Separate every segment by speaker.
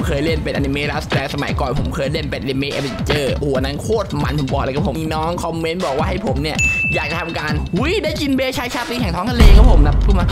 Speaker 1: เคยเล่นเป็นอนิเมะแล้วแต่สมัยก่อนผมเคยเล่นเป็นอนิเมะแอดเวนเจอร์โอ้นั้นโคตรมันผมบอกเลยครับผมมีน้องคอมเมนต์บอกว่าให้ผมเนี่ยอยากจะทำการได้จินเบย์ชายชาตรีแห่งท้องทะเลครับผมนะพูดมา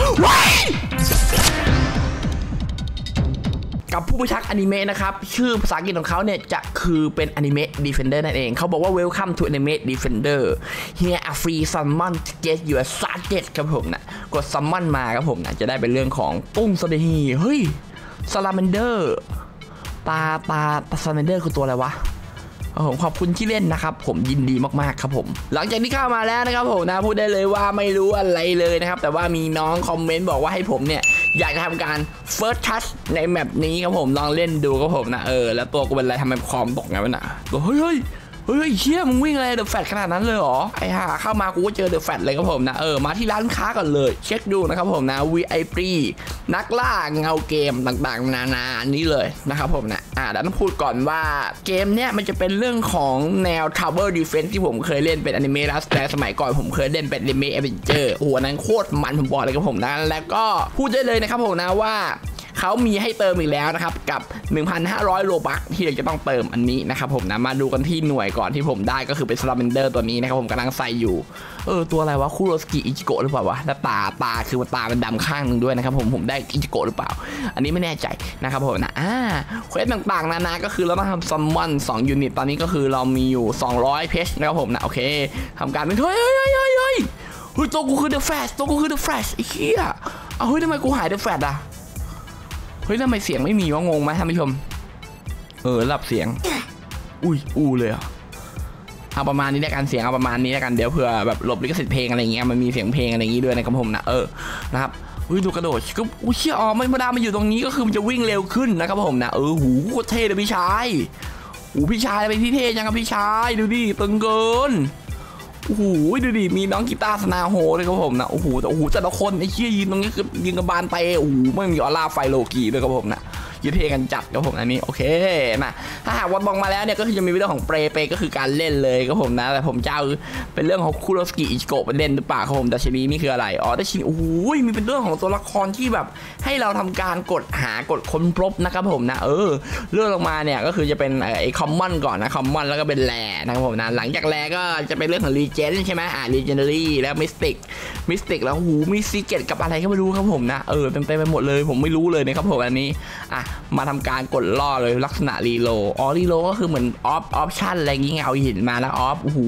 Speaker 1: กับผู้พิทักษ์อนิเมะนะครับชื่อภาษาอังกฤษของเขาเนี่ยจะคือเป็นอนิเมะ Defender นั่นเองเขาบอกว่า Welcome to Anime Defender Here a free summon to get your target ครับผมนะกด summon มาครับผมนะจะได้เป็นเรื่องของตุ้งสเดฮีเฮ้ย Salamander ตา Salamander คือตัวอะไรวะผมขอบคุณที่เล่นนะครับผมยินดีมากๆครับผมหลังจากที่เข้ามาแล้วนะครับผมนะพูดได้เลยว่าไม่รู้อะไรเลยนะครับแต่ว่ามีน้องคอมเมนต์บอกว่าให้ผมเนี่ยอยากจะทำการ First Touch ในแมปนี้ครับผมลองเล่นดูครับผมนะแล้วตัวกูเป็นอะไรทำไมคอมตกไงวะน่ะเฮ้ยเชี่ยมึงวิ่งอะไรเดอะแฟตขนาดนั้นเลยเหรอไอ้ห่าเข้ามากูก็เจอเดอะแฟตเลยครับผมนะมาที่ร้านค้าก่อนเลยเช็คดูนะครับผมนะ VIP นักล่าเงาเกมต่างๆนานานี้เลยนะครับผมนะเดี๋ยวต้องพูดก่อนว่าเกมเนี้ยมันจะเป็นเรื่องของแนว Tower Defense ที่ผมเคยเล่นเป็นอนิเมะแล้วแต่สมัยก่อนผมเคยเล่นเป็นอนิเมะแอดเวนเจอร์โอ้นั้นโคตรมันผมบอกเลยครับผมนะแล้วก็พูดได้เลยนะครับผมนะว่าเขามีให้เติมอีกแล้วนะครับกับ 1,500 โลบัคที่เราจะต้องเติมอันนี้นะครับผมนะมาดูกันที่หน่วยก่อนที่ผมได้ก็คือเป็น Salamander ตัวนี้นะครับผมกำลังใส่อยู่ตัวอะไรวะคุโรสกิอิจิโกะหรือเปล่าวะแล้วตาคือตาเป็นดำข้างนึงด้วยนะครับผมได้อิจิโกะหรือเปล่าอันนี้ไม่แน่ใจนะครับผมนะเควสต่างๆนานาก็คือเราต้องทำซัมมอน2ยูนิตตอนนี้ก็คือเรามีอยู่200เพชรนะครับผมนะโอเคทำการเป็นเฮ้ยตัวกูคือเดอะแฟลชไอ้เหี้ยเฮ้ยทำไมกูหายเดอะแฟลชอะเฮ้ยทำไมเสียงไม่มีวะงงไหมท่านผู้ชมหลับเสียงอู้เลยอ่ะเอาประมาณนี้แล้วกันเสียงเอาประมาณนี้แล้วกันเดี๋ยวเผื่อแบบหลบลิขสิทธิ์เพลงอะไรเงี้ยมันมีเสียงเพลงอะไรอย่างงี้ด้วยนะครับผมนะนะครับดูกระโดดก็เชี่ยไม่ธรรมดามันอยู่ตรงนี้ก็คือมันจะวิ่งเร็วขึ้นนะครับผมนะหูโคตรเท่เลยพี่ชายพี่ชายเป็นที่เท่จังครับพี่ชายดูดิตึงเกินโอ้โหดูดิมีน้องกีตาร์สนาโฮเลยครับผมนะโอ้โหแต่ละคนไอ้เชี่ยยืนตรงนี้คือยืนกับบานเตะโอ้โหไม่มีออร่าไฟโลกีด้วยครับผมนะยืนเทกันจัดครับผมอันนี้โอเคนะถ้าหากวัดบองมาแล้วเนี่ยก็คือจะมีเรื่องของเปรก็คือการเล่นเลยครับผมนะแต่ผมจะเอาเป็นเรื่องของคุโรสกิอิจิโกะไปเล่นหรือเปล่าครับผมดัชนีนี่คืออะไรดัชนีโอ้โหมีเป็นเรื่องของตัวละครที่แบบให้เราทำการกดค้นพบนะครับผมนะเรื่องลงมาเนี่ยก็คือจะเป็นไอ้คอมมอนก่อนนะคอมมอนแล้วก็เป็นแร่นะครับผมนะหลังจากแร่ก็จะเป็นเรื่องของรีเจนใช่ไหมรีเจนเนอรี่แล้วมิสติกแล้วหูมีซีเกตกับอะไรก็ไม่รู้ครับผมนะเต็มไปหมดเลยผมไม่รู้เลยนะครับผมอันนี้มาทำการกดล่อเลยลักษณะรีโหลดรีโหลดก็คือเหมือนออปชั่นอะไรอย่างเงี้ยเอาหินมาแล้วโอ้โห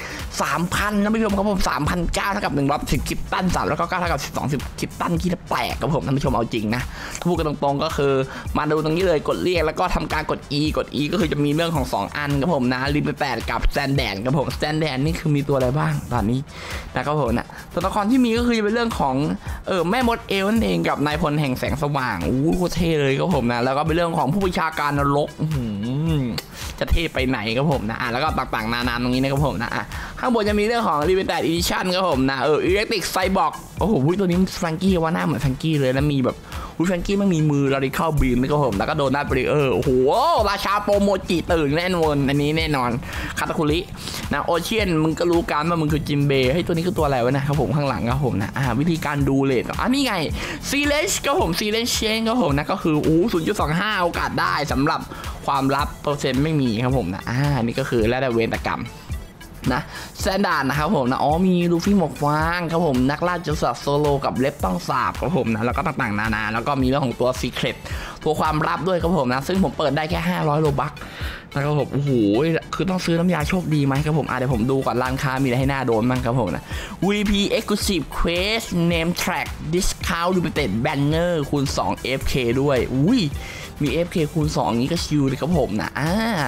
Speaker 1: 3,000นะผู้ชมครับผม3,900เท่ากับ110คริปตัน3แล้วก็9เท่ากับ210คริปตันที่แปลกครับผมท่านผู้ชมเอาจริงนะถ้าพูดกันตรงๆก็คือมาดูตรงนี้เลยกดเรียกแล้วก็ทำการกด E ก็คือจะมีเรื่องของ2อันครับผมนะลิมิเต็ดกับสแตนดาร์ดครับผมสแตนดาร์ดนี่คือมีตัวอะไรบ้างตอนนี้นะครับผมนะตัวละครที่มีก็คือเป็นเรื่องของแม่มดเอลนั่นเองกับนายพลแห่งแสงสว่างโคตรเท่เลยครับผมนะแล้วก็เป็นเรื่องของผู้บัญชาการนรกจะเท่ไปไหนครับผมนะแล้วก็ต่างๆนานาตรงนี้นะครับผมนะข้างบนจะมีเรื่องของ Limited Edition ครับผมนะElectric Cyborg โอ้โหตัวนี้แฟรงกี้ว่าหน้าเหมือนแฟรงกี้เลยแล้วมีแบบแฟรงกี้มันมีมือ Radical Beam นะครับผมแล้วก็โดนหน้าเบรเออร์โอ้โหราชาโปรโมจิตื่นแน่นอนอันนี้แน่นอนคาตาคุรินะโอเชียนมึงก็รู้กันว่ามึงคือจิมเบย์ให้ตัวนี้คือตัวอะไรวะนะครับผมข้างหลังครับผมนะวิธีการดูเลทนี่ไงซีเลนช์ครับผมซีเลนช์เชนครับผมนะก็คือ0.25 โอกาสได้สำหรับความลับเปอร์เซ็นต์ไม่มีครับผมนะนี่ก็คือแล้วแต่เวรกรรมนะสแตนดาร์ดนะครับผมนะมีลูฟี่หมวกฟางครับผมนักล่าจสัตว์โซโลกับเล็บต้องสาบครับผมนะแล้วก็ต่างๆนานาแล้วก็มีเรื่องของตัวซีเครตตัวความลับด้วยครับผมนะซึ่งผมเปิดได้แค่500โลบัคนะครับผมโอ้โหคือต้องซื้อน้ำยาโชคดีไหมครับผมเดี๋ยวผมดูก่อนร้านค้ามีอะไรให้หน้าโดนบ้างครับผมนะ VP Exclusive Quest Name Track Discount Limited Banner คูณ2 FK ด้วยมี FK คูณ2นี้ก็ชิลเลยครับผมนะ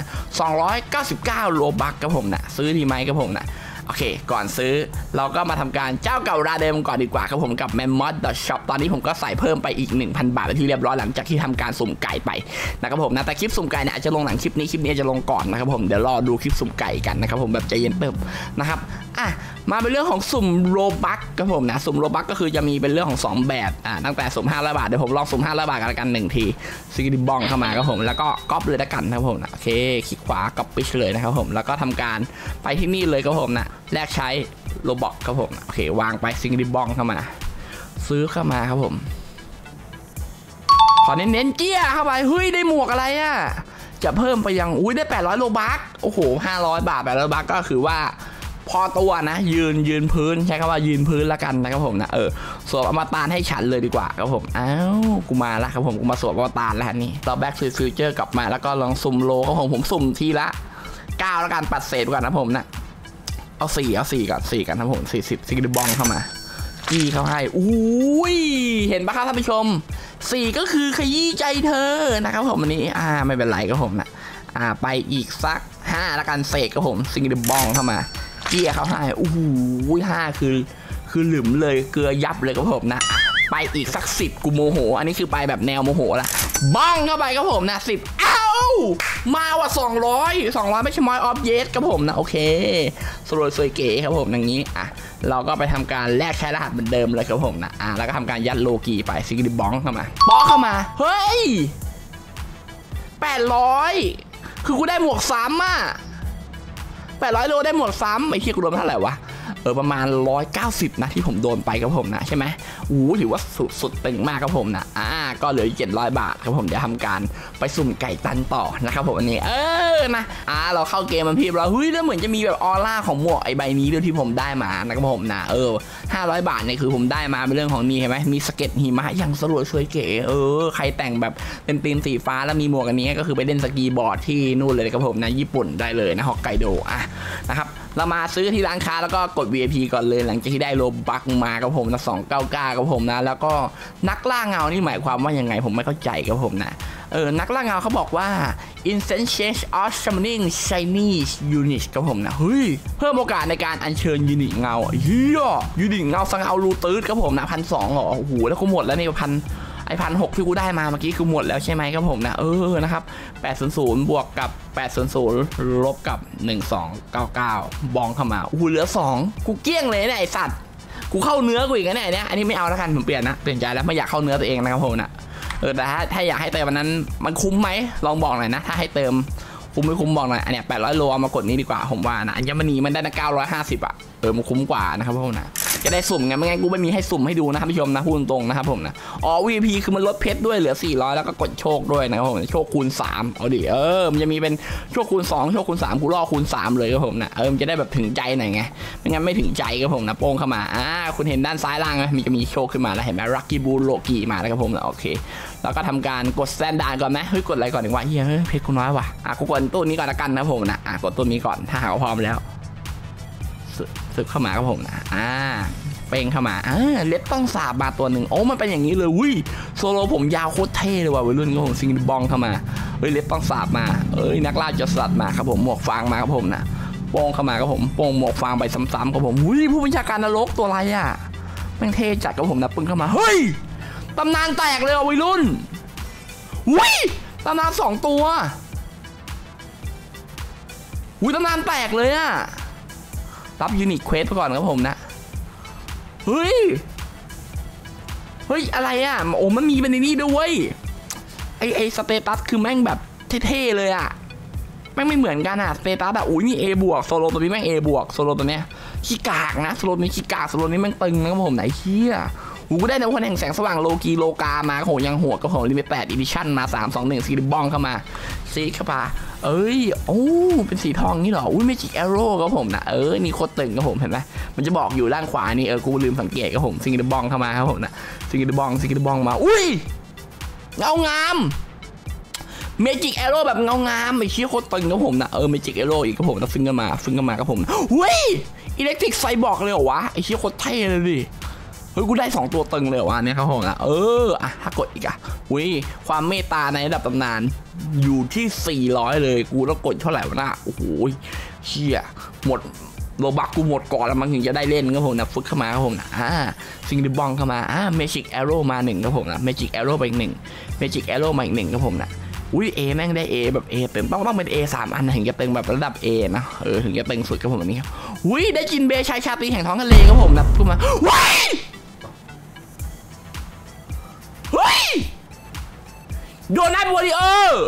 Speaker 1: 299โลบัคครับผมนะซื้อดีไหมครับผมนะโอเคก่อนซื้อเราก็มาทำการเจ้าเก่าราเดิมก่อนดีกว่าครับผมกับ Mammoth.shop ตอนนี้ผมก็ใส่เพิ่มไปอีก 1,000 บาทที่เรียบร้อยหลังจากที่ทำการสุ่มไก่ไปนะครับผมนะแต่คลิปสุ่มไก่เนี่ยอาจจะลงหลังคลิปนี้จะลงก่อนนะครับผมเดี๋ยวรอดูคลิปสุ่มไก่กันนะครับผมแบบใจเย็นเติบนะครับมาเป็นเรื่องของสุ่มโรบัคครับผมนะสุ่มโรบัคก็คือจะมีเป็นเรื่องของ2แบบตั้งแต่สุ่ม500 บาทเดี๋ยวผมลองสุ่ม500 บาทกัน1ทีซิกดิบองเข้ามาครับผมแล้วก็ก๊อปเลยละกันนะครับผมนะโอเคคลิกขวาก๊อปไปเลยนะครับผมแล้วก็ทำการไปที่นี่เลยครับผมนะแลกใช้โรบ็อกครับผมโอเควางไปซิงดิบองเข้ามาซื้อเข้ามาครับผมขอเน้นเจี้ยเข้าไปเฮ้ยได้หมวกอะไรอ่ะจะเพิ่มไปยังอุ้ยได้800โลบัคโอ้โห500 บาท800 บาทก็คือว่าพอตัวนะยืนพื้นใช้คำว่ายืนพื้นละกันนะครับผมนะสวมอมตะให้ฉันเลยดีกว่าครับผมอ้าวกูมาแล้วครับผมกูมาสวมอมตะแล้วนี่เราแบ็กฟิวเจอร์กลับมาแล้วก็ลองสุ่มโลครับผมสุ่มทีละ9แล้วกันปัดเศษก่อนนะผมนะเอา4ก่อน4กันครับผม40ซิกดิบองเข้ามาจี้เขาให้อุ้ยเห็นปะครับท่านผู้ชม4ก็คือขยี้ใจเธอนะครับผมอันนี้ไม่เป็นไรครับผมนะไปอีกสัก5แล้วกันเศษครับผมซิกดิบองเข้ามาเกี้ยเขาให้โอ้โห5คือหลืมเลยเกลือยับเลยครับผมนะไปอีกสัก10กูโมโหอันนี้คือไปแบบแนวโมโหละบ้องเข้าไปครับผมนะ10อ้าวมาว่า200ไม่ใช่มอยออฟเยสครับผมนะโอเคสวยเก๋ครับผมอย่างนี้เราก็ไปทำการแลกใช้รหัสเหมือนเดิมเลยครับผมนะแล้วก็ทำการยัดโลกีไปซิกดิบ้องเข้ามาบ้องเข้ามาเฮ้ย800คือกูได้หมวกซ้ำ800โลได้หมวกซ้ำไอ้ที่กูโดนเท่าไหร่วะประมาณ190นะที่ผมโดนไปครับผมนะใช่ไหมถือว่าสุดตึงมากครับผมนะก็เหลือ700 บาทครับผมเดี๋ยวทำการไปสุ่มไก่ตันต่อนะครับผมอันนี้นะเราเข้าเกมมันพี่เราแล้วเหมือนจะมีแบบออร่าของหมวกไอ้ใบนี้ด้วยที่ผมได้มานะครับผมนะ500 บาทเนี่ยคือผมได้มาเป็นเรื่องของนี่ใช่ไหมมีสเก็ตหิมะอย่างสวยเก๋ใครแต่งแบบเป็นธีมสีฟ้าแล้วมีหมวกอันนี้ก็คือไปเล่นสกีบอร์ดที่นู่นเลยครับผมนะญี่ปุ่นได้เลยนะฮอกไกโดนะครับเรามาซื้อที่ร้านค้าแล้วก็กด VIP ก่อนเลยหลังจากที่ได้โลบัคมาครับผมนะ299ครับผมนะแล้วก็นักล่าเงานี่หมายความว่ายังไงผมไม่เข้าใจครับผมนะนักล่าเงาเขาบอกว่า instant change of summoning shiny unit ครับผมนะเฮ้ยเพิ่มโอกาสในการอัญเชิญยูนิตเงายูนิตเงาสังเอารูตืดครับผมนะ1,200หรอโอ้โหแล้วกูหมดแล้วนี่1,600ที่กูได้มาเมื่อกี้คือหมดแล้วใช่ไหมครับผมนะนะครับ800บวกกับ800ลบกับ1299บองเข้ามาเหลือ2กูเกี้ยงเลยเนี่ยไอสัตว์กูเข้าเนื้อกูอีกนะเนี่ยอันนี้ไม่เอาแล้วกันผมเปลี่ยนใจแล้วไม่อยากเข้าเนื้อตัวเองนะครับผมนะแต่ถ้าอยากให้เติมวันนั้นมันคุ้มไหมลองบอกหน่อยนะถ้าให้เติมคุ้มไม่คุ้มบอกหน่อยอันเนี้ย800โลเอามากดนี้ดีกว่าผมว่านะอัญมณีมันได้นะ950มันคุ้มกว่านะครับพวกนะจะได้สุ่มไงไม่งั้นกูไม่มีให้สุ่มให้ดูนะครับผู้ชมนะพูดตรงนะครับผมนะVP คือมันลดเพชรด้วยเหลือ400แล้วก็กดโชคด้วยนะครับผมโชคคูณ3เอาดิมันจะมีเป็นโชคคูณ2โชคคูณ3กูรอคูณ3เลยครับผมนะมันจะได้แบบถึงใจหน่อยไงไม่งั้นไม่ถึงใจครับผมนะโป้งเข้ามาคุณเห็นด้านซ้ายล่างไหมมันจะมีโชคขึ้นมาแล้วเห็นไหมลัคกี้บูโลกีมาแล้วครับผมนะโอเคแล้วก็ทำการกดสแตนดาร์ดก่อนไหมกดอะไรก่อนดีกว่าเพชรกูน้อยว่ะกูกดตัวนี้ก่อนละกันนะผมนะกดตัวนี้ก่อนถ้าหากว่าพร้อมแล้วสึกเข้ามาครับผมนะเป้งเข้ามาเล็บต้องสาบมาตัวหนึ่งมันเป็นอย่างนี้เลยโซโลผมยาวโคตรเท่เลยว่ะวัยรุ่นก็ผมซิงบองเข้ามาเล็บต้องสาบมานักล่าจะสัตว์มาครับผมหมวกฟางมาครับผมนะโป้งเข้ามาครับผมโป้งหมวกฟางไปซ้ำๆครับผมผู้บัญชาการนรกตัวอะไรแม่งเท่จัดครับผมนะปึ้งเข้ามาเฮ้ยตำนานแตกเลยวัยรุ่นตำนาน2ตัวตำนานแตกเลยรับยูนิตเควสไปก่อนครับผมนะเฮ้ยอะไรมันมีเป็นนี่ด้วยไอสเตตัสคือแม่งแบบเท่ๆเลยแม่งไม่เหมือนกันสเตตัสนี่ A บวกโซโลตัวนี้แม่ง A บวกโซโลตัวเนี้ยขี้กากนะโซโลนี้ขี้กากโซโลนี้แม่งตึงนะครับผมไหนเชี่ยกูได้ในวันแห่งแสงสว่างโลกีโลกามาโหยังหัวกับผมลิมิต8 Edition มา321ซีรีบองเข้ามาซีเข้ามาเป็นสีทองนี่หรอเมจิกแอโร่ครับผมนะนี่โคตรตึงครับผมเห็นไหมมันจะบอกอยู่ด้านขวานี่กูลืมสังเกตครับผมซิงเกิลบองเข้ามาครับผมนะซิงเกิลบองมาเงางามเมจิกแอโร่แบบเงางามไอ้เชี่ยโคตรตึงครับผมนะเมจิกแอโร่อีกครับผมแล้วฟึ่งกันมาครับผมอิเล็กทริกไซบอร์กเลยเหรอวะไอ้เชี่ยโคตรเท่เลยดิกูได้2ตัวตึงเลยว่ะเนี่ยครับผมนะถ้ากดอีกความเมตตาในระดับตำนานอยู่ที่400เลยกูต้องกดเท่าไหร่วะนะโอ้โหเชี่ยหมดโลบักกูหมดก่อนแล้วมันถึงจะได้เล่นครับผมนะฟึกเข้ามาครับผมนะซิงดิบองเข้ามาเมจิกแอโร่มา1ครับผมนะเมจิกแอโร่ไปอีก1เมจิกแอโร่มาอีก1ครับผมนะA แม่งได้ A แบบ A เต็มต้องเป็น A 3 อันถึงจะตึงแบบระดับ A นะถึงจะตึงสุดครับผมนี้ครับได้จินเบชายชาตรีแห่งท้องทะเลครับผมนะขึ้นมาโดนัทวอริเออร์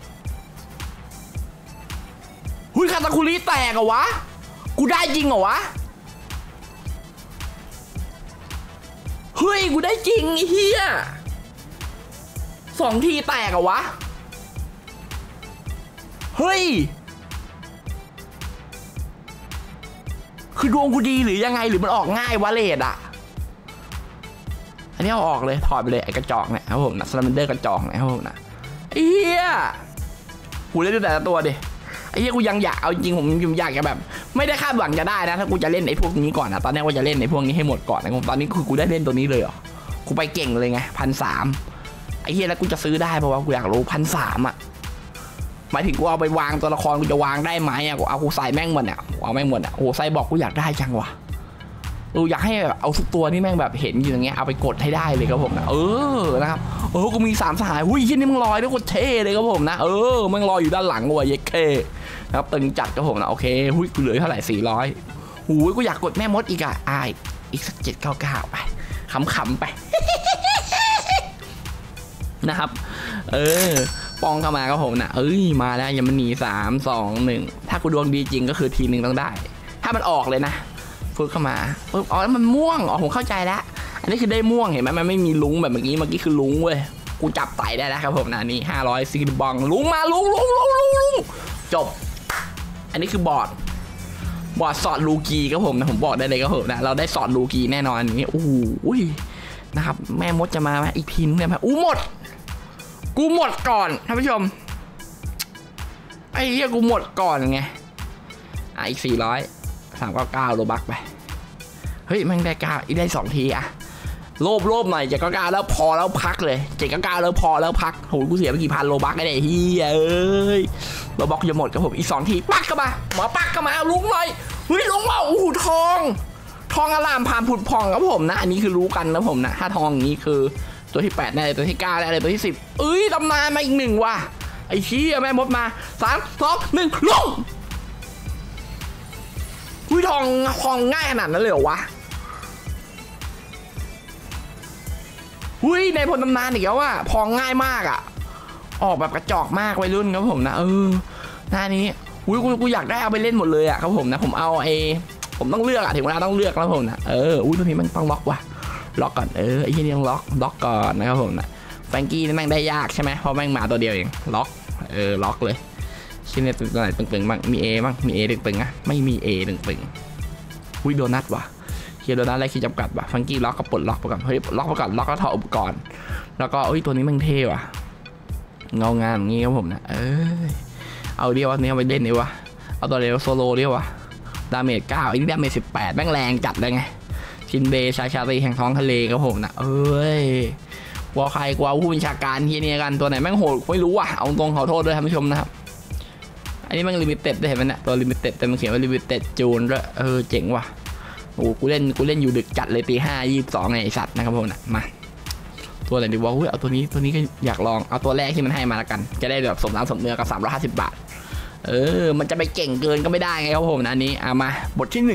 Speaker 1: คาตาคุริแตกเหรอวะกูได้จริงเหรอวะกูได้จริงไอ้เหี้ย 2 ทีแตกอะวะเฮ้ยคือดวงกูดีหรือยังไงหรือมันออกง่ายวะเลดอะอันนี้เอาออกเลยถอดไปเลยไอ้กระจอกเนี่ยครับผมนะสแลมเดอร์กระจอกเนี่ยครับผมนะเฮียกูเล่นดูแต่ละตัวดิไอ้เฮียกูยังอยากเอาจริงผมอยากจะแบบไม่ได้คาดหวังจะได้นะถ้ากูจะเล่นไอ้พวกนี้ก่อนนะตอนนี้ว่าจะเล่นไอ้พวกนี้ให้หมดก่อนนะตอนนี้คือกูได้เล่นตัวนี้เลยเหรอกูไปเก่งเลยไง1,300ไอ้เฮียแล้วกูจะซื้อได้เพราะว่ากูอยากรู้1,300อ่ะหมายถึงกูเอาไปวางตัวละครกูจะวางได้ไหมอ่ะกูเอากูใส่แม่งหมดอ่ะเอาแม่งหมดอ่ะโอ้ใส่บอกกูอยากได้จังวะอยากให้แบบเอาทุกตัวนี่แม่งแบบเห็นอยู่อย่างเงี้ยเอาไปกดให้ได้เลยครับผมนะนะครับกูมี3 สหายหุ้ยที่นี่มึงลอยด้วยกูเท่เลยครับผมนะมึงลอยอยู่ด้านหลังว่ะเย็ดเคนะครับตึงจัดครับผมนะโอเคหุ้ยกูเหลือเท่าไหร่400หูยกูอยากกดแม่มดอีกอ่ะอีกสัก799ไปขำๆไป นะครับปองเข้ามาครับผมนะมาแล้วยังมันหนี3 2 1ถ้ากูดวงดีจริงก็คือทีนึงต้องได้ถ้ามันออกเลยนะฝึกเข้ามาอ๋อแล้วมันม่วงผมเข้าใจแล้วอันนี้คือได้ม่วงเห็นไหมมันไม่มีลุงแบบเมื่อกี้คือลุงเว้ยกูจับไต่ได้แล้วครับผมนะนี่500ซีบองลุงมาลุงจบอันนี้คือบอร์ดสอดลูกีครับผมนะผมบอกได้เลยครับผมนะเราได้สอดลูกีแน่นอนอย่างนี้โอ้โหนะครับแม่มดจะมาไหมอีกทีนึงได้ไหมหมดกูหมดก่อนท่านผู้ชมไอ้เหี้ยกูหมดก่อนไงอีก400 399โลบักไปเฮ้ยมันได้9อีกได้2 ทีอะโลภหน่อย799แล้วพอแล้วพักเลย799แล้วพอแล้วพักโหกูเสียไปกี่พันโลบักได้เฮียโลบักจะหมดกับผมอีก2 ทีปักเข้ามาหมอปักเข้ามาลุงหน่อยเฮ้ยลุงว่าทองอลามผ่านผุดพองครับผมนะอันนี้คือรู้กันนะผมนะถ้าทองอย่างนี้คือตัวที่8ได้เลยตัวที่9ได้เลยตัวที่10ตำนานมาอีก1ว่ะไอ้เชี่ยแม่มดมา3 2 1ลงทองง่ายขนาดนั้นเลยเหรอวะในพลตำนานอีกแล้วว่าพองง่ายมากอ่ะออกแบบกระจอกมากวัยรุ่นครับผมนะหน้านี้กูอยากได้เอาไปเล่นหมดเลยอ่ะครับผมนะผมเอาผมต้องเลือกอ่ะถึงเวลาต้องเลือกแล้วผมนะตัวนี้มันต้องล็อกว่ะล็อกก่อนไอ้ที่นี่ต้องล็อกก่อนนะครับผมนะแฟรงกี้นี่แม่งได้ยากใช่ไหมเพราะแม่งมาตัวเดียวเองล็อกเลยชิ้นนี้ตัวไหนตึงๆบ้างมี A บ้างมี A ตึงๆอ่ะไม่มี A ตึงโดนัทว่ะเฮียโดนัทอะไรขีดจำกัดว่ะฟังกี้ล็อกก็ปลดล็อกไปก่อนล็อกไปก่อนล็อกแล้วถอดอุปกรณ์แล้วก็ตัวนี้มันเท่ว่ะเงางามอย่างงี้ครับผมนะเอาเดียววันนี้เอาไปเล่นดีวะเอาตัวเร็วโซโล่เดียววะดาเมจ9อันนี้ดาเมจ18แม่งแรงจัดเลยไงชินเบชาตีแห่งท้องทะเลครับผมนะกลัวใครกลัวผู้บัญชาการที่นี่กันตัวไหนแม่งโหดไม่รู้ว่ะเอาตรงขอโทษด้วยท่านผู้ชมนะครับอันนี้มันลิมิเต็ดได้เห็นไหมเนี่ยตัวลิมิเต็ดแต่มันเขียนว่าลิมิเต็ดจูนด้วยเจ๋งว่ะกูเล่นอยู่ดึกจัดเลยตี 5:22ไงไอสัตว์นะครับผมนะมาตัวไหนดีวะเอาตัวนี้ก็อยากลองเอาตัวแรกที่มันให้มาละกันจะได้แบบสมน้ำสมเนื้อกับ350 บาทมันจะไปเก่งเกินก็ไม่ได้ไงครับผมนะอันนี้มาบทที่1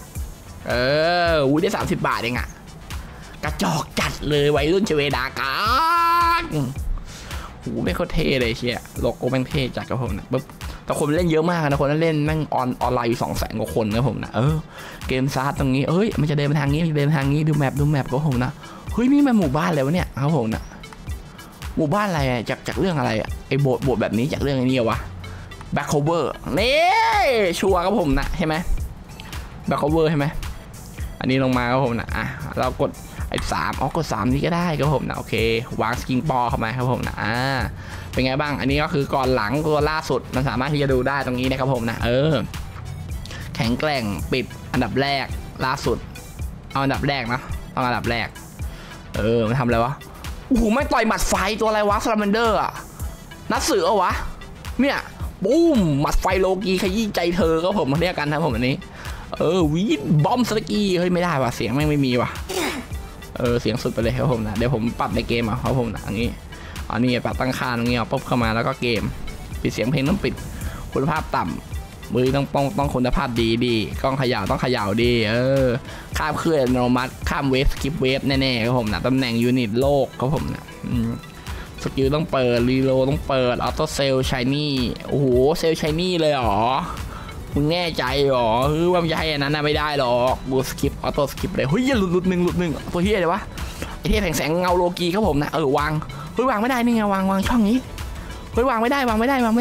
Speaker 1: ได้30 บาทเองอะกระจอกจัดเลยวัยรุ่นเชเวดากากไม่โคตรเท่เลยเชียโลโก้แม่งเท่จัดครับผมนะปุ๊บแต่คนเล่นเยอะมากนะคนเล่นแม่งออนไลน์อยู่200,000 กว่าคนนะผมนะเกมซาร์ตรงนี้มันจะเดินไปทางนี้เดินทางนี้ดูแมปก็ผมนะนี่มันหมู่บ้านอะไรวะเนี่ยครับผมนะหมู่บ้านอะไรจากเรื่องอะไรไอ้โบสถ์แบบนี้จากเรื่องนี้วะแบ็คโคเวอร์นี่ชัวร์ครับผมนะใช่ไหมแบ็คโคเวอร์ใช่ไหมอันนี้ลงมาครับผมนะเรากด3กด3นี้ก็ได้ครับผมนะโอเควางสกิงปอเข้ามาครับผมนะเป็นไงบ้างอันนี้ก็คือก่อนหลังตัวล่าสุดมันสามารถที่จะดูได้ตรงนี้นะครับผมนะแข็งแกร่งปิดอันดับแรกล่าสุดเอาอันดับแรกนะต้องอันดับแรกมันทำอะไรวะไม่ต่อยหมัดไฟตัวอะไรวะสลามันเดอร์นัดเสือวะเนี่ยบูมหมัดไฟโลกีขยี้ใจเธอก็ผมเรียกกันนะผมอันนี้วีดบอมสกี้ไม่ได้ว่ะเสียงไม่มีว่ะเสียงสุดไปเลยครับผมนะเดี๋ยวผมปรับในเกมครับผมนะอย่างนี้อันนี้ปรับตั้งค่าตรงนี้ปุ๊บเข้ามาแล้วก็เกมปิดเสียงเพลงต้องปิดคุณภาพต่ำมือต้องคุณภาพดีกล้องเขย่าต้องเขย่าดีข้ามเคลื่อนอัตโนมัติข้ามเวฟสกิปเวฟแน่ๆครับผมนะตำแหน่งยูนิตโลกครับผมนะสกิลต้องเปิดรีโหลดต้องเปิดออโต้เซลชายนี่โอ้โหเซลชายนี่เลยหรอมึงแน่ใจหรอว่ามันจะให้อันนั้นไม่ได้หรอกบูสกิปออโต้สกิปเลยเฮ้ยหลุดหนึ่งตัวเฮียเลยวะไอเทพแสงเงาโลกีครับผมนะวางเฮ้ยวางไม่ได้นี่ไงวางช่องนี้เฮ้ยวางไม่ได้ต้องวางต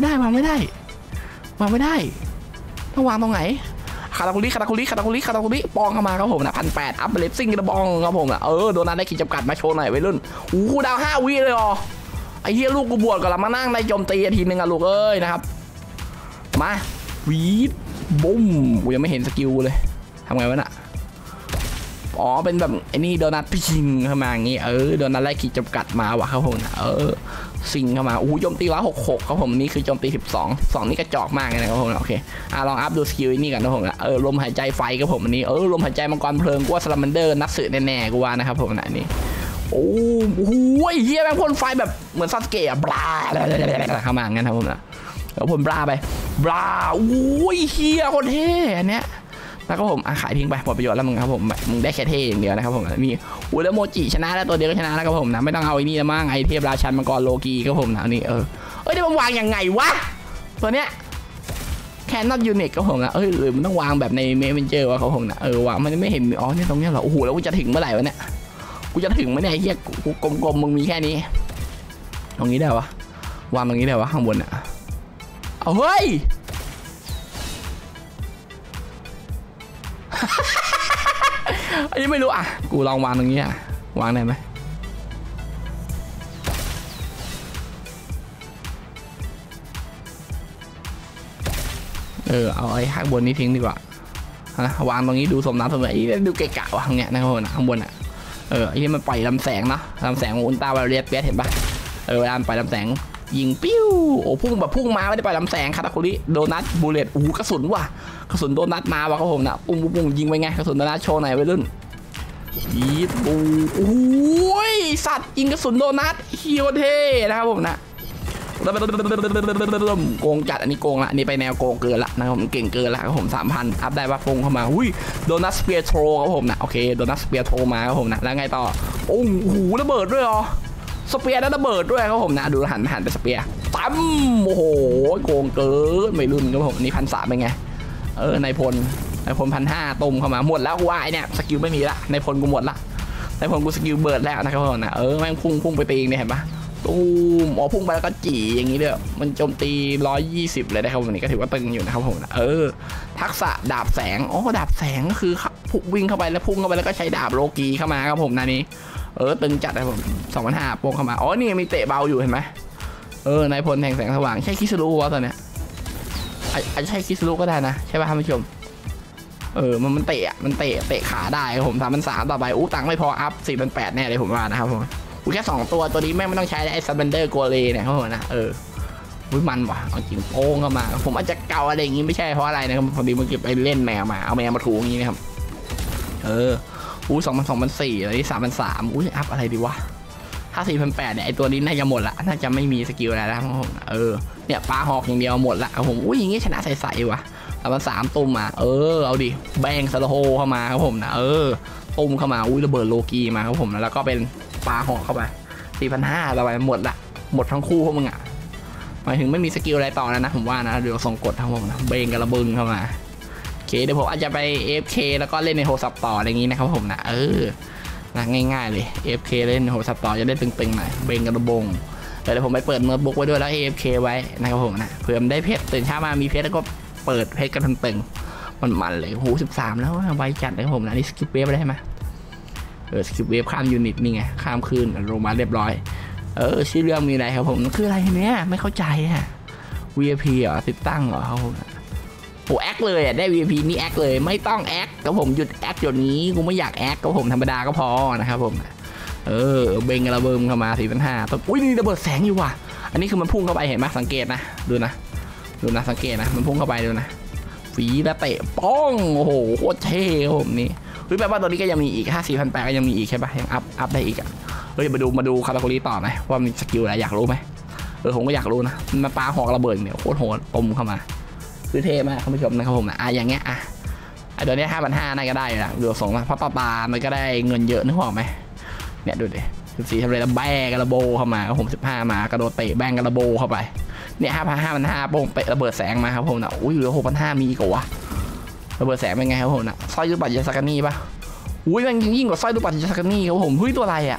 Speaker 1: รงไหนคาตาคุริปองเข้ามาครับผมนะ1,800อัพเลสซิ่งกระบองครับผมนะโดนนั้นได้ขีดจำกัดมาโชว์หน่อยไว้รุ่นกูดาว5 วิเลยอ๋อไอ้เหี้ยลูกกูบวชก่อนละมานั่งในโจมตีทีนึงอะลูกเอ้ยนะครับมาวีดบุ้มกูยังไม่เห็นสกิลเลยทำไงวะน่ะอ๋อเป็นแบบไอ้นี่โดนัทพิงเข้ามาอย่างงี้โดนัทไล่ขีดจำกัดมาว่ะครับผมนะซิงเข้ามาโจมตี166ครับผมนี่คือโจมตี12นี่กระจอกมากเลยนะครับผมโอเคลองอัพดูสกิลนี่กันนะผมนะลมหายใจไฟครับผมอันนี้ลมหายใจมังกรเพลิงกูว่าสลัมมันเดอร์นักสืบแน่ๆกูว่านะครับผมนะนี่โอ้โหเฮียแม่งพ่นไฟแบบเหมือนซัสเกะบลาเข้ามางั้นครับผมนะแล้วพ่นบลาไปบลาโอ้ยเฮียคนเท่อันเนี้ยแล้วก็ผมขายทิ้งไปหมดประโยชน์แล้วมึงครับผมมึงได้แค่เท่อย่างเดียวนะครับผมมีแล้วโมจิชนะแล้วตัวเดียวก็ชนะแล้วครับผมนะไม่ต้องเอาไอ้นี่ละมั่งไอเทพราชันมังกรโลกีครับผมนะนี่เดี๋ยวมันวางยังไงวะตัวเนี้ยแคนนอตยูนิตครับผมนะหรือมันต้องวางแบบในเมเจอร์วะครับผมนะวางมันไม่เห็นเนี่ยตรงนี้เหรอโอ้โหแล้วกูจะถึงเมื่อไหร่วะเนี่ยกูจะถึงไหมเนี่ยเฮียกูกลมๆมึงมีแค่นี้ตรงนี้ได้วะวางตรงนี้ได้วะข้างบนอ่ะเฮ้ยอันนี้ไม่รู้กูลองวางตรงนี้วางได้ไหมเอาไอ้ข้างบนนี้ทิ้งดีกว่าวางตรงนี้ดูสมน้ำสมเนื้อดูเกะกะวะเนี่ยนะครับข้างบนไอ้ที่มันปล่อยลำแสงเนาะลำแสงของอุลตราไวโอเลตเห็นปะเวลาปล่อยลำแสงยิงปิ้วพุ่งแบบพุ่งมาไม่ได้ปล่อยลำแสงคาตาคุริโดนัทบูเลตกระสุนว่ะกระสุนโดนัทมาว่ะครับผมนะปุ้งยิงไปไงกระสุนโดนัทโชว์ไหนไปรุ่นยีบโอ้ยสัตว์ยิงกระสุนโดนัทเฮียวเท่นะครับผมนะโกงจัดอันนี้โกงละอันนี้ไปแนวโกงเกินละนะครับผมเก่งเกินละครับผม 3,000 อัพได้ว่าปุ้งเข้ามาโดนัทสเปียร์โทรครับผมนะโอเคโดนัทสเปียร์โทรมาครับผมนะแล้วไงต่อโอ้โหระเบิดด้วยอ๋อสเปียร์แล้วระเบิดด้วยครับผมนะดูหันไปสเปียร์ตั้มโอ้โหโกงเกินไม่รุ่นครับผมนี่1,300เป็นไงนายพล1,500ต้มเข้ามาหมดแล้วกูว่าไอเนี่ยสกิลไม่มีละนายพลกูหมดละนายพลกูสกิลเบิร์ดแล้วนะครับผมนะแม่งพุ่งไปตีเนี่ยเห็นปะตู้พุ่งไปแล้วก็จี่อย่างนี้เลยมันโจมตี120เลยนะครับวันนี้ก็ถือว่าตึงอยู่นะครับผมนะทักษะดาบแสงดาบแสงก็คือวิ่งเข้าไปแล้วพุ่งเข้าไปแล้วก็ใช้ดาบโลกีเข้ามาครับผมนะนี้ตึงจัดเลยผม2,500โป่งเข้ามานี่มีเตะเบาอยู่เห็นไหมนายพลแห่งแสงสว่างใช่คิสรุวะตอนเนี้ยอาจจะใช่คิสรุก็ได้นะใช่ป่ะท่านผู้ชมมันเตะขาได้ครับผม3,300ต่อไปตังค์ไม่พออัพ4,800แน่เลยผมว่านะครับผมแค่2ตัวนี้แม่งไม่ต้องใช้ไอ้ซับเบนเดอร์โกเลเนี่ยครับผมนะมันว่ะเอาจริงโป้งเข้ามาผมอาจจะเกาอะไรอย่างงี้ไม่ใช่เพราะอะไรนะครับพอดีมันเก็บไปเล่นแมวมาเอาแมวมาถูอย่างงี้นะครับ2,400อะไรที่3,300อัพอะไรดีวะถ้า4,800เนี่ยไอตัวนี้น่าจะหมดละน่าจะไม่มีสกิลอะไรแล้วครับผมเนี่ยปลาหอกอย่างเดียวหมดละครับผมอย่างงี้ชนะใสๆวะ3,300ตุ้มมาเอาดิแบงสโลโฮเข้ามาครับผมนะตุ้มเข้ามาระเบิดโลกีมาครับผมแล้วก็เป็นปลาหอกเข้าไป4,500ต่อไปหมดละหมดทั้งคู่พวกมึงหมายถึงไม่มีสกิลอะไรต่อแล้วนะผมว่านะเดี๋ยวส่งกดทั้งผมนะเบงกับระเบิงเข้ามาโอเคเดี๋ยวผมอาจจะไป AFK แล้วก็เล่นในโทรศัพท์ต่ออะไรอย่างนี้นะครับผมนะนะง่ายๆเลย AFK เล่นโทรศัพท์ต่อจะได้ตึงๆหน่อยเบงกับระบงเดี๋ยวผมไปเปิดโน้ตบุ๊กไว้ด้วยแล้ว AFK ไว้นะครับผมนะเผื่อมันได้เพชรตื่นเช้ามามีเพชรแล้วก็เปิดเพชรกันตึงๆมันเลย13แล้วไวจัดเลยผมนะนี่สกิปเวฟได้ไหมสกิปเวฟข้ามยูนิตนี่ไงข้ามคืนลงมาเรียบร้อยชื่อเรื่องมีอะไรครับผมคืออะไรเนี่ยไม่เข้าใจVIP เหรอติดตั้งเหรอเขาแอคเลยได้ VIP นี่แอคเลยไม่ต้องแอคกับผมหยุดแอคจุดนี้กูไม่อยากแอคกับผมธรรมดาก็พอนะครับผมเบงกระเบิมเข้ามา4,500ตัวนี่ระเบิดแสงอยู่ว่ะอันนี้คือมันพุ่งเข้าไปเห็นไหมสังเกตนะดูนะสังเกตนะมันพุ่งเข้าไปดูนะฝีแล้วเตะป้องโอ้โหโคตรเท่ครับผมนี่แปลว่าตัวนี้ก็ยังมีอีก4,800ก็ยังมีอีกใช่ปะยังอัพได้อีกมาดูคาตาคุริต่อไหมว่ามีสกิลอะไรอยากรู้ไหมผมก็อยากรู้นะมันปาหอกระเบิดเนี่ยโคตรโหดปมเข้ามาคือเท่มากท่านผู้ชมนะครับผมนะอย่างเงี้ยไอตัวนี้5,500น่าก็ได้นะดูส่งนะเพราะตามันก็ได้เงินเยอะนึกออกไหมเนี่ยดูดิ14ทำเลยแล้วแบงกระโบเข้ามาครับผม15มากระโดดเตะแบงกระโบเข้าไปเนี่ย5,500โป่งเตะระเบิดแสงมาครับผมนะเหลือ6,500มีกว่าระเบิดแสงเป็นไงครับผมนะสร้อยลูกปัดยาสกานี่ปะมันยิ่งกว่าสร้อยลูกปัดยาสกานี่ครับผมตัวอะไร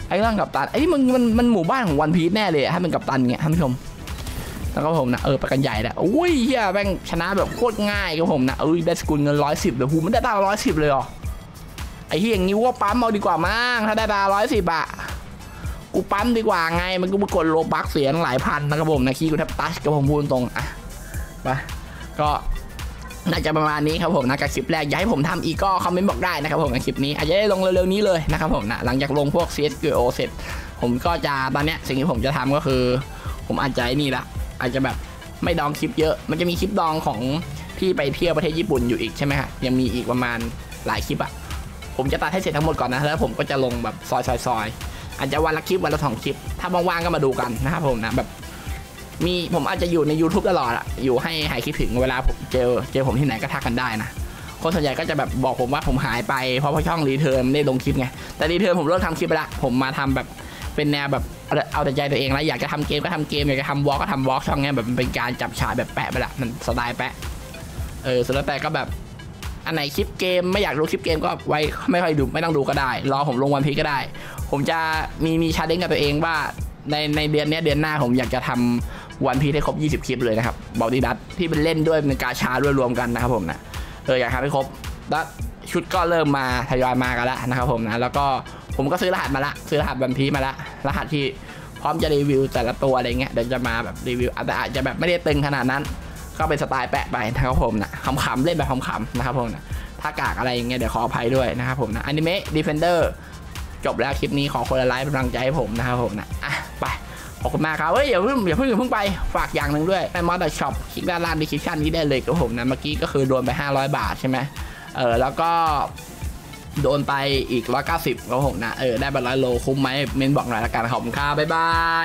Speaker 1: ไอ้ร่างกัปตันไอ้มันหมู่บ้านของวันพีซแน่เลยให้เป็นกัปตันเงี้ยท่านผู้ชมแล้วก็ผมนะไปกันใหญ่แล้วอุ้ยเฮียแม่งชนะแบบโคตรง่ายครับผมนะได้สกุลเงิน110เลยหูมันได้ตา110เลยเหรอไอ้เฮียอย่างนี้ว่าปั๊มเอาดีกว่ามั้งถ้าได้ตา110อะกูปั๊มดีกว่าไงมันก็มากดโลบักเสียหลายพันนะครับผมนะขี้กูแทบตัชกับผมพูดตรงอ่ะไปก็น่าจะประมาณนี้ครับผมนะกับคลิปแรกอยากให้ผมทำอีกก็คอมเมนต์บอกได้นะครับผมในคลิปนี้อาจจะได้ลงเร็วๆนี้เลยนะครับผมนะหลังจากลงพวก CSGO เสร็จผมก็จะตอนเนี้ยสิ่งที่ผมจะทำก็คือผมอาจจะนี่ละอาจจะแบบไม่ดองคลิปเยอะมันจะมีคลิปดองของที่ไปเที่ยวประเทศญี่ปุ่นอยู่อีกใช่ไหมฮะยังมีอีกประมาณหลายคลิปอะผมจะตัดให้เสร็จทั้งหมดก่อนนะแล้วผมก็จะลงแบบซอยอาจจะวันละคลิปวันละ2 คลิปถ้าว่างๆก็มาดูกันนะครับผมนะแบบมีผมอาจจะอยู่ใน YouTube ตลอดอะอยู่ให้หายคิดถึงเวลาผมเจอผมที่ไหนก็ทักกันได้นะคนส่วนใหญ่ก็จะแบบบอกผมว่าผมหายไปเพราะช่องรีเทิร์นไม่ได้ลงคลิปไงแต่รีเทิร์นผมเลิกทำคลิปไปละผมมาทำแบบเป็นแนวแบบเอาแต่ใจตัวเองแล้วอยากจะทำเกมก็ทำเกมอยากจะทำวอล์กก็ทำวอล์กช่องนี้แบบมันเป็นการจับฉายแบบแปะไปละมันสไตล์แปะสุดแล้วแต่ก็แบบอันไหนคลิปเกมไม่อยากดูคลิปเกมก็ไว้ไม่ค่อยดูไม่ต้องดูก็ได้รอผมลงวันพีก็ได้ผมจะมีชาเลนจ์กับตัวเองว่าในเดือนนี้เดือนหน้าผมอยากจะทำวันพีให้ครบ20 คลิปเลยนะครับบอดี้ดัตที่เป็นเล่นด้วยเป็นกาชาด้วยรวมกันนะครับผมนะอยากทำให้ครบแล้วชุดก็เริ่มมาทยอยมากันแล้วนะครับผมนะแล้วก็ผมก็ซื้อรหัสมาละซื้อรหัสวันพีมาละรหัสที่พร้อมจะรีวิวแต่ละตัวอะไรเงี้ยเดี๋ยวจะมาแบบรีวิวแต่อาจจะแบบไม่ได้ตึงขนาดนั้นก็เป็นสไตล์แปะไปนะครับผมนะขำๆเล่นแบบขำๆนะครับผมนะถ้ากากอะไรอย่างเงี้ยเดี๋ยวขออภัยด้วยนะครับผมนะอนิเมะดีเฟนเดอร์จบแล้วคลิปนี้ขอคนละไลค์เป็นกำลังใจให้ผมนะครับผมนะไปขอบคุณมากครับอย่าเพิ่งไปฝากอย่างหนึ่งด้วยในมอเตอร์ช็อปคลิกด้านล่างดีคริปชั่นนี้ได้เลยครับผมนะเมื่อกี้ก็คือโดนไป500 บาทใช่ไหมแล้วก็โดนไปอีก190ครับผมนะได้ไป100 โลคุ้มไหมเมนบอกหน่อยละกันขอบคุณครับบ๊ายบาย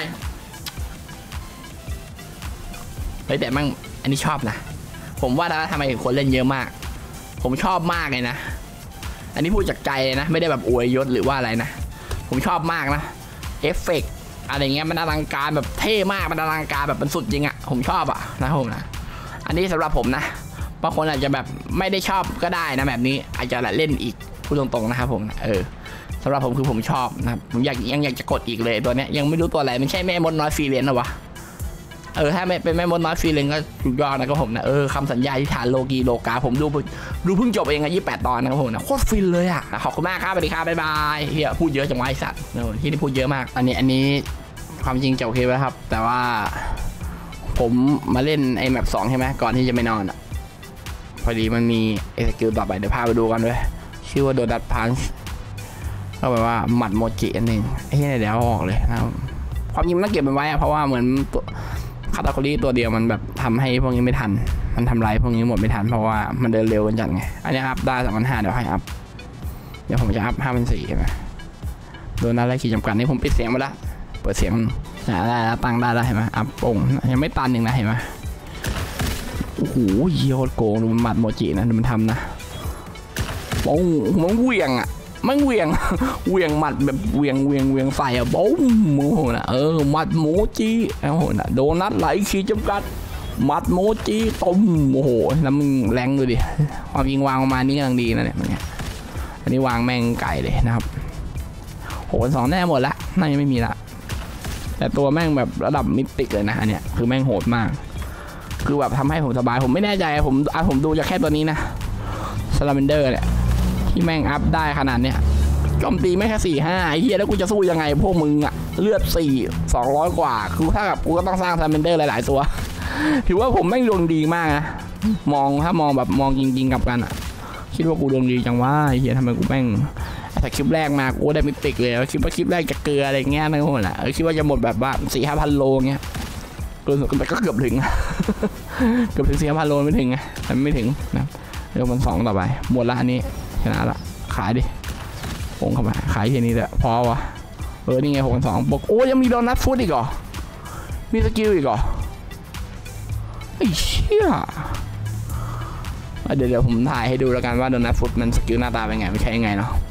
Speaker 1: แต่มั่งอันนี้ชอบนะผมว่าทำไมถึงคนเล่นเยอะมากผมชอบมากเลยนะอันนี้พูดจากใจนะไม่ได้แบบอวยยศหรือว่าอะไรนะผมชอบมากนะเอฟเฟกต์อะไรเงี้ยมันอลังการแบบเท่มากมันอลังการแบบมันสุดจริงอะผมชอบอะนะครับผมนะอันนี้สำหรับผมนะบางคนอาจจะแบบไม่ได้ชอบก็ได้นะแบบนี้อาจจะเล่นอีกพูดตรงๆนะครับผมสำหรับผมคือผมชอบนะผมยังอยากจะกดอีกเลยตัวเนี้ยยังไม่รู้ตัวอะไรมันใช่แม่มดน้อยฟรีเลนหรอวะถ้าเป็นแม่มดน้อยฟรีเลนก็สุดยอดนะครับผมนะคำสัญญาที่ฐานโลกีโลกาผมดูเพิ่งจบเองอะ28 ตอนนะครับผมนะโคตรฟินเลยอะขอบคุณมากครับสวัสดีครับบ๊ายบายเฮียพูดเยอะจังวะไอ้สัตว์ที่นี่พูดเยอะมากอันนี้ความจริงจะโอเคไหมครับแต่ว่าผมมาเล่นไอ้แมป2ใช่ไหมก่อนที่จะไปนอนอะพอดีมันมีสกิลต่อไปเดี๋ยวพาไปดูกันด้วยชื่อว่าโดนัทพันช์ก็แปลว่าหมัดโมจิอันหนึ่งไอ้ที่เดี๋ยวออกเลยนะครับความจริงมันต้องเก็บมันไว้เพราะว่าเหมือนคาตาคุริตัวเดียวมันแบบทำให้พวกนี้ไม่ทันมันทำลายพวกนี้หมดไม่ทันเพราะว่ามันเดินเร็วกันจังไงอันนี้อัพได้2,500เดี๋ยวให้อัพเดี๋ยวผมจะอัพ5,400ใช่ไหมโดนัทไล่ขีดจำกัดนี่ผมปิดเสียงมาแล้วเปิดเสียงได้แล้วตั้งได้แล้วเห็นไหมอัพปุ่งยังไม่ตันหนึ่งนะเห็นไหมโอ้โหเยี่ยโกงดูมันหมัดโมจินะดูมันทำนะโอ้มันเหวี่ยงอ่ะมันเหวี่ยงหมัดแบบเหวี่ยงใส่อ่ะโอ้โหนะหมัดโมจิโอ้โหนะโดนัทไหลขีดจำกัดหมัดโมจิต้มโอ้โหแล้วมึงแรงดูดิความยิงวางประมาณนี้กำลังดีนะเนี่ยอันนี้วางแม่งไก่เลยนะครับโห2แน่หมดละน่าจะไม่มีละแต่ตัวแม่งแบบระดับมิติเลยนะอันเนี้ยคือแม่งโหดมากคือแบบทำให้ผมสบายผมไม่แน่ใจผมดูจากแค่ตัวนี้นะซาลาเมนเดอร์เนี่ยที่แม่งอัพได้ขนาดเนี้ยโจมตีไม่แค่4-5ไอ้เหี้ยแล้วกูจะสู้ยังไงพวกมึงอะเลือด200 กว่าคือถ้ากับกูก็ต้องสร้างซาลาเมนเดอร์หลายๆตัวถือว่าผมแม่งดวงดีมากนะถ้ามองแบบมองจริงๆกับกันอะคิดว่ากูดวงดีจังวะไอ้เหี้ยทำไมกูแม่งแต่คลิปแรกมากูได้มิติกเลยคิดว่าคลิปแรกจะเกลืออะไรเงี้ยนะโหล่ะคิดว่าจะหมดแบบว่า4-5,000 โลเงี้ยแต่ก็เกือบถึง4-5,000 โลไม่ถึงไงไม่ถึงนะเดี๋ยวมัน2ต่อไปหมดละอันนี้ชนะละขายดิโง่เข้ามาขายทีนี้แหละพอวะนี่ไง6,200บอกโอ้ยังมีโดนัทฟูดอีกเหรอมีสกิลอีกเหรอไอ้เชี่ยเดี๋ยวผมถ่ายให้ดูแล้วกันว่าโดนัทฟูดมันสกิลหน้าตาเป็นไงไม่ใช่ยังไงเนาะ